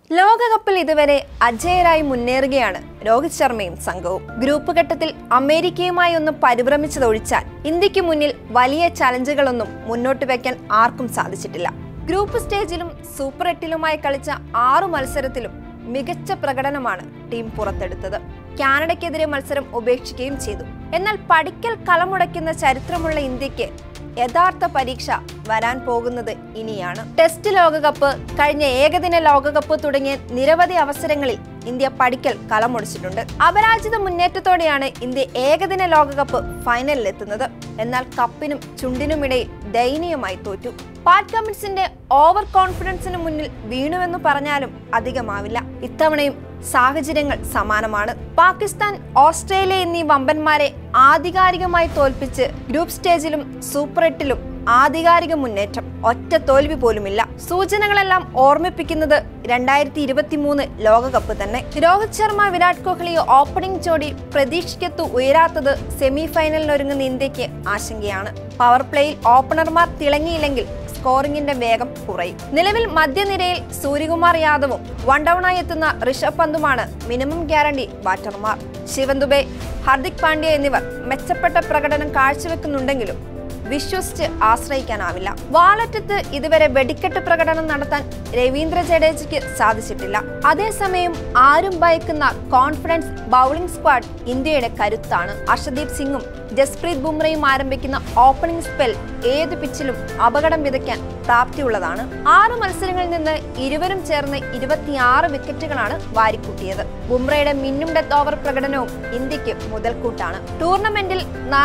ലോകകപ്പിൽ ഇതുവരെ അജയരായി മുന്നേറുകയാണ് രോഹിത് ശർമ്മയും സംഘവും. ഗ്രൂപ്പ് ഘട്ടത്തിൽ അമേരിക്കയുമായി ഒന്ന് പരിഭ്രമിച്ചതൊഴിച്ചാൽ ഇന്ത്യക്ക് മുന്നിൽ വലിയ ചലഞ്ചുകളൊന്നും മുന്നോട്ട് വയ്ക്കാൻ ആർക്കും സാധിച്ചിട്ടില്ല. ഗ്രൂപ്പ് സ്റ്റേജിലും സൂപ്പർ 8ലുമായി കളിച്ച 6 മത്സരത്തിലും മികച്ച പ്രകടനമാണ് ടീം പുറത്തെടുത്തത്. കാനഡയ്ക്കെതിരെ മത്സരം ഉപേക്ഷിക്കുകയും ചെയ്തു. എന്നാൽ പടിക്കൽ കളമുടയ്ക്കുന്ന ചരിത്രമുള്ള ഇന്ത്യക്ക് യഥാർത്ഥ പരീക്ഷ വരാൻ പോകുന്നത് ഇനിയാണ്. ടെസ്റ്റ് ലോകകപ്പ്, കഴിഞ്ഞ ഏകദിന ലോകകപ്പ് തുടങ്ങിയ നിരവധി അവസരങ്ങളിൽ ഇന്ത്യ പടിക്കൽ കളമൊടിച്ചിട്ടുണ്ട്. അപരാജിത മുന്നേറ്റത്തോടെയാണ് ഇന്ത്യ ഏകദിന ലോകകപ്പ് ഫൈനലിലെത്തുന്നത്. എന്നാൽ കപ്പിനും ചുണ്ടിനുമിടയിൽ ദയനീയമായി തോറ്റു. പാറ്റ് കമ്മിൻസിന്റെ ഓവർ കോൺഫിഡൻസിന് മുന്നിൽ വീണുവെന്ന് പറഞ്ഞാലും അധികമാവില്ല. ഇത്തവണയും സാഹചര്യങ്ങൾ സമാനമാണ്. പാകിസ്ഥാൻ, ഓസ്ട്രേലിയ എന്നീ വമ്പന്മാരെ ആധികാരികമായി തോൽപ്പിച്ച് ഗ്രൂപ്പ് സ്റ്റേജിലും സൂപ്പർ 8ലും ആധികാരിക മുന്നേറ്റം, ഒറ്റ തോൽവി പോലുമില്ല. സൂചനകളെല്ലാം ഓർമ്മിപ്പിക്കുന്നത് 2023 ലോകകപ്പ് തന്നെ. രോഹിത് ശർമ്മ, വിരാട് കോഹ്ലി ഓപ്പണിംഗ് ജോഡി പ്രതീക്ഷയ്ക്കത്തു ഉയരാത്തത് സെമി ഫൈനലിനൊരുങ്ങുന്ന ഇന്ത്യക്ക് ആശങ്കയാണ്. പവർ പ്ലേയിൽ ഓപ്പണർമാർ തിളങ്ങിയില്ലെങ്കിൽ സ്കോറിംഗിന്റെ വേഗം കുറയും. നിലവിൽ മധ്യനിരയിൽ സൂര്യകുമാർ യാദവും വൺ ഡൌണായി എത്തുന്ന ഋഷഭ് പന്തുമാണ് മിനിമം ഗ്യാരണ്ടി ബാറ്റർമാർ. ശിവൻ ദുബെ, ഹാർദിക് പാണ്ഡ്യ എന്നിവർ മെച്ചപ്പെട്ട പ്രകടനം കാഴ്ചവെക്കുന്നുണ്ടെങ്കിലും വിശ്വസിച്ച് ആശ്രയിക്കാനാവില്ല. വാലറ്റത്ത് ഇതുവരെ വെടിക്കെട്ട് പ്രകടനം നടത്താൻ രവീന്ദ്ര ജഡേജയ്ക്ക് സാധിച്ചിട്ടില്ല. അതേസമയം ആരും ഭയക്കുന്ന കോൺഫിഡൻസ് ബൗളിംഗ് സ്ക്വാഡ് ഇന്ത്യയുടെ കരുത്താണ്. അർഷദീപ് സിംഗും ജസ്പ്രീത് ബുംറയും ആരംഭിക്കുന്ന ഓപ്പണിംഗ് സ്പെൽ ഏത് പിച്ചിലും അപകടം വിതയ്ക്കാൻ പ്രാപ്തിയുള്ളതാണ്. 6 മത്സരങ്ങളിൽ നിന്ന് ഇരുവരും ചേർന്ന് 26 വിക്കറ്റുകളാണ് വാരിക്കൂട്ടിയത്. ബുംറയുടെ മിന്നും ഡെത്ത് ഓവർ പ്രകടനവും ഇന്ത്യക്ക് മുതൽക്കൂട്ടാണ്. ടൂർണമെന്റിൽ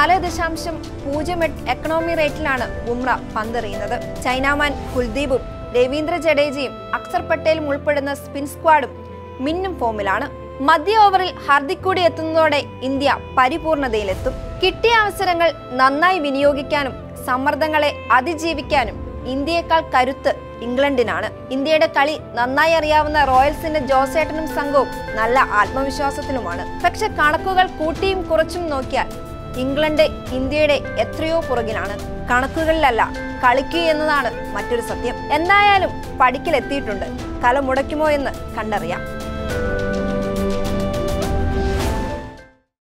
4.08 എക്കണോമി റേറ്റിലാണ് ബുംറ പന്തെറിയുന്നത്. ചൈനാമാൻ കുൽദീപും രവീന്ദ്ര ജഡേജയും അക്സർ പട്ടേലും ഉൾപ്പെടുന്ന സ്പിൻ സ്ക്വാഡും മിന്നും ഫോമിലാണ്. മധ്യ ഓവറിൽ ഹാർദിക് കൂടി എത്തുന്നതോടെ ഇന്ത്യ പരിപൂർണതയിലെത്തും. കിട്ടിയ അവസരങ്ങൾ നന്നായി വിനിയോഗിക്കാനും സമ്മർദ്ദങ്ങളെ അതിജീവിക്കാനും ഇന്ത്യയേക്കാൾ കരുത്ത് ഇംഗ്ലണ്ടിനാണ്. ഇന്ത്യയുടെ കളി നന്നായി അറിയാവുന്ന റോയൽസിന്റെ ജോസേട്ടനും സംഘവും നല്ല ആത്മവിശ്വാസത്തിലുമാണ്. പക്ഷെ കണക്കുകൾ കൂട്ടിയും കുറച്ചും നോക്കിയാൽ ഇംഗ്ലണ്ട് ഇന്ത്യയുടെ എത്രയോ പുറകിലാണ്. കണക്കുകളിലല്ല, കളിക്കുക എന്നതാണ് മറ്റൊരു സത്യം. എന്തായാലും പടിക്കലെത്തിയിട്ടുണ്ട്. കല മുടയ്ക്കുമോ എന്ന് കണ്ടറിയാം.